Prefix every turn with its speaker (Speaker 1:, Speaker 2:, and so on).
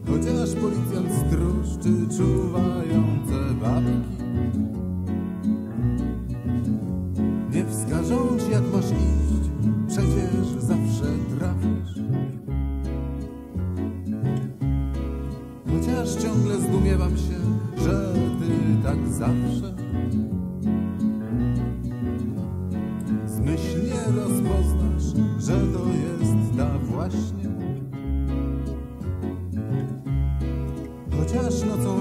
Speaker 1: Chociaż policjant stróż czy czuwające babki nie wskażą ci, jak masz iść, przecież zawsze trafisz. Chociaż ciągle zdumiewam się, że ty tak zawsze zmyślnie rozpoznasz, że to jest ta właśnie. Chociaż nocą